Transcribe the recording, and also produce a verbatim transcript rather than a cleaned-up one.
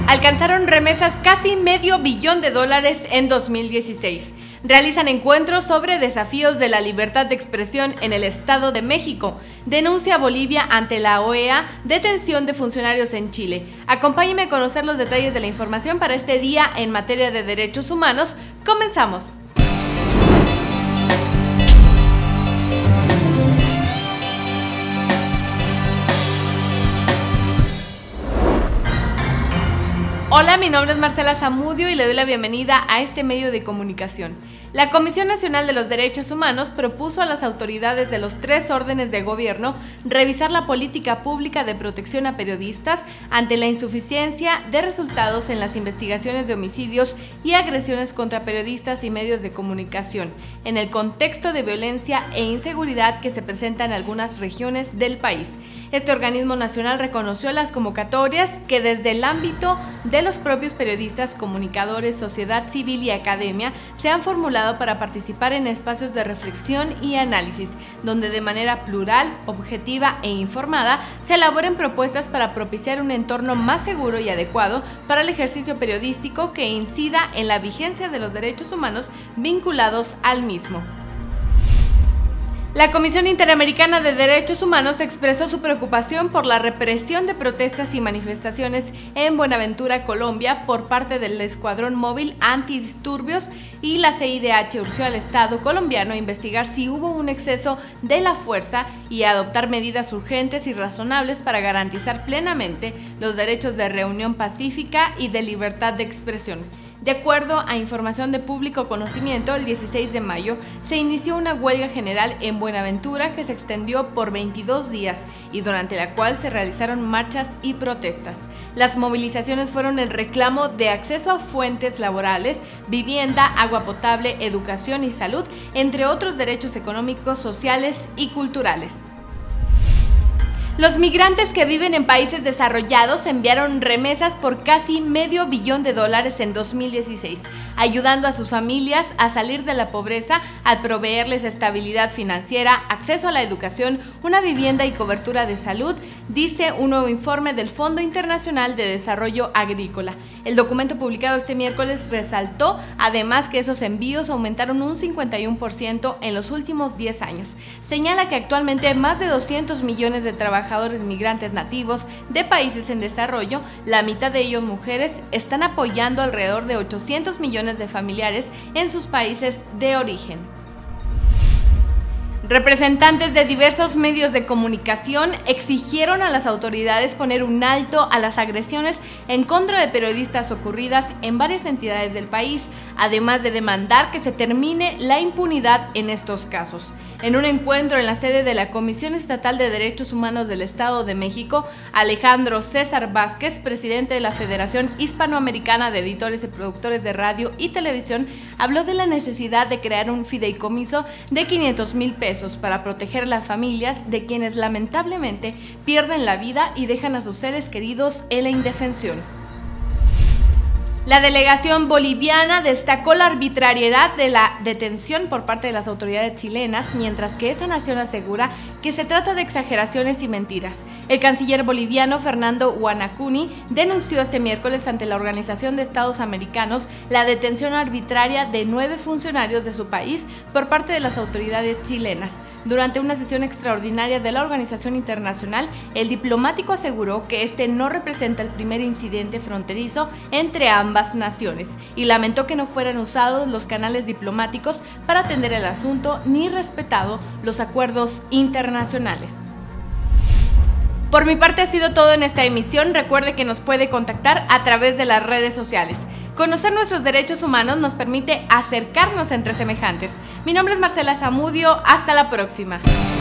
Alcanzaron remesas casi medio billón de dólares en dos mil dieciséis. Realizan encuentros sobre desafíos de la libertad de expresión en el Estado de México. Denuncia Bolivia ante la O E A detención de funcionarios en Chile. Acompáñenme a conocer los detalles de la información para este día en materia de derechos humanos. Comenzamos. Hola, mi nombre es Marcela Zamudio y le doy la bienvenida a este medio de comunicación. La Comisión Nacional de los Derechos Humanos propuso a las autoridades de los tres órdenes de gobierno revisar la política pública de protección a periodistas ante la insuficiencia de resultados en las investigaciones de homicidios y agresiones contra periodistas y medios de comunicación, en el contexto de violencia e inseguridad que se presenta en algunas regiones del país. Este organismo nacional reconoció las convocatorias que desde el ámbito de los propios periodistas, comunicadores, sociedad civil y academia se han formulado para participar en espacios de reflexión y análisis, donde de manera plural, objetiva e informada se elaboren propuestas para propiciar un entorno más seguro y adecuado para el ejercicio periodístico que incida en la vigencia de los derechos humanos vinculados al mismo. La Comisión Interamericana de Derechos Humanos expresó su preocupación por la represión de protestas y manifestaciones en Buenaventura, Colombia, por parte del Escuadrón Móvil Antidisturbios, y la C I D H urgió al Estado colombiano a investigar si hubo un exceso de la fuerza y a adoptar medidas urgentes y razonables para garantizar plenamente los derechos de reunión pacífica y de libertad de expresión. De acuerdo a información de público conocimiento, el dieciséis de mayo se inició una huelga general en Buenaventura que se extendió por veintidós días y durante la cual se realizaron marchas y protestas. Las movilizaciones fueron el reclamo de acceso a fuentes laborales, vivienda, agua potable, educación y salud, entre otros derechos económicos, sociales y culturales. Los migrantes que viven en países desarrollados enviaron remesas por casi medio billón de dólares en dos mil dieciséis, ayudando a sus familias a salir de la pobreza al proveerles estabilidad financiera, acceso a la educación, una vivienda y cobertura de salud, dice un nuevo informe del Fondo Internacional de Desarrollo Agrícola. El documento publicado este miércoles resaltó además que esos envíos aumentaron un cincuenta y uno por ciento en los últimos diez años. Señala que actualmente más de doscientos millones de trabajadores trabajadores migrantes nativos de países en desarrollo, la mitad de ellos mujeres, están apoyando alrededor de ochocientos millones de familiares en sus países de origen. Representantes de diversos medios de comunicación exigieron a las autoridades poner un alto a las agresiones en contra de periodistas ocurridas en varias entidades del país, además de demandar que se termine la impunidad en estos casos. En un encuentro en la sede de la Comisión Estatal de Derechos Humanos del Estado de México, Alejandro César Vázquez, presidente de la Federación Hispanoamericana de Editores y Productores de Radio y Televisión, habló de la necesidad de crear un fideicomiso de quinientos mil pesos para proteger las familias de quienes lamentablemente pierden la vida y dejan a sus seres queridos en la indefensión. La delegación boliviana destacó la arbitrariedad de la detención por parte de las autoridades chilenas, mientras que esa nación asegura que se trata de exageraciones y mentiras. El canciller boliviano Fernando Huanacuni denunció este miércoles ante la Organización de Estados Americanos la detención arbitraria de nueve funcionarios de su país por parte de las autoridades chilenas. Durante una sesión extraordinaria de la organización internacional, el diplomático aseguró que este no representa el primer incidente fronterizo entre ambas naciones y lamentó que no fueran usados los canales diplomáticos para atender el asunto ni respetado los acuerdos internacionales. Por mi parte ha sido todo en esta emisión. Recuerde que nos puede contactar a través de las redes sociales. Conocer nuestros derechos humanos nos permite acercarnos entre semejantes. Mi nombre es Marcela Zamudio. Hasta la próxima.